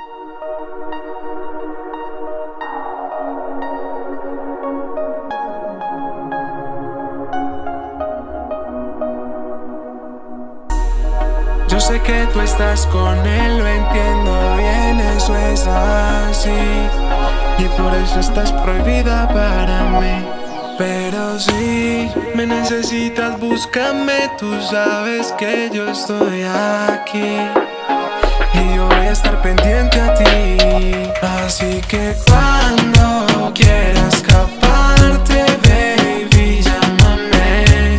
Yo sé que tú estás con él, lo entiendo bien, eso es así. Y por eso estás prohibida para mí. Pero si me necesitas, búscame, tú sabes que yo estoy aquí. Y yo voy a estar pendiente a ti. Así que cuando quieras escaparte, baby, llámame,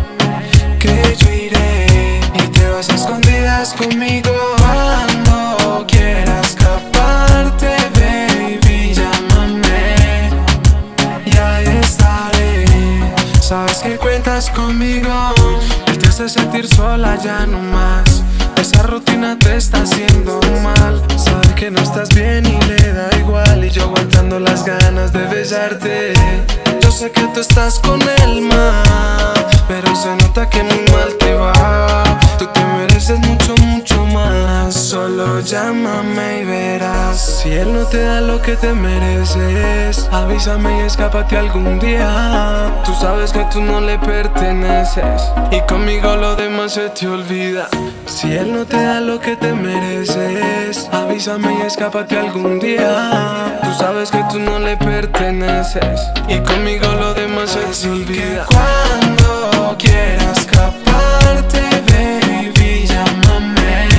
que yo iré y te vas a escondidas conmigo. Cuando quieras escaparte, baby, llámame y ahí estaré. Sabes que cuentas conmigo. Él te hace sentir sola, ya no más. Esa rutina te está haciendo mal. Sabe que no estás bien y le da igual. Y yo aguantando las ganas de besarte. Yo sé que tú estás con él, ma, pero se nota que muy mal te va. Tú te mereces mucho, mucho más. Solo llámame y verás. Si él no te da lo que te mereces, avísame y escápate algún día. Tú sabes que tú no le perteneces y conmigo lo demás se te olvida. Si él no te da lo que te mereces, avísame y escápate algún día. Tú sabes que tú no le perteneces y conmigo lo demás se te olvida. Cuando quieras escaparte, baby, llámame,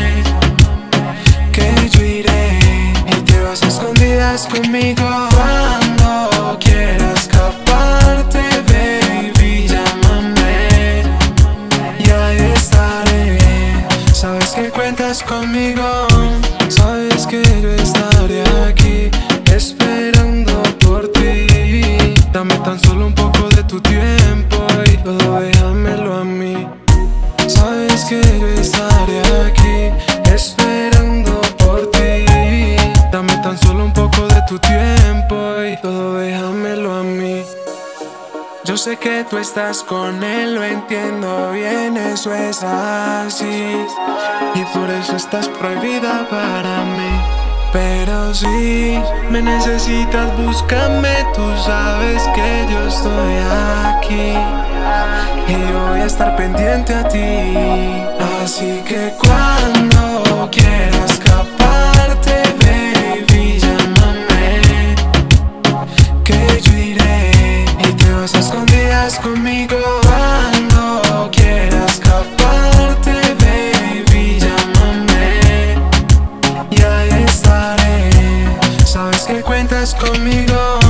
que yo iré y te vas a escondidas conmigo. Cuando quieras escaparte, baby, llámame y ahí estaré. Sabes que cuentas conmigo, sabes que yo estaré aquí esperando por ti. Dame tan solo un poco de tu tiempo y todo déjamelo a mí. Sabes que yo estaré aquí esperando por ti. Dame tan solo un poco de tu tiempo y todo déjamelo a mí. Yo sé que tú estás con él, lo entiendo bien, eso es así. Y por eso estás prohibida para mí. Pero si me necesitas, búscame, tú sabes que yo estoy aquí. Y yo voy a estar pendiente a ti. Así que cuando quieras escaparte, baby, llámame, que yo iré y te vas a escondidas conmigo. Cuando quieras escaparte, baby, llámame y ahí estaré. Sabes que cuentas conmigo.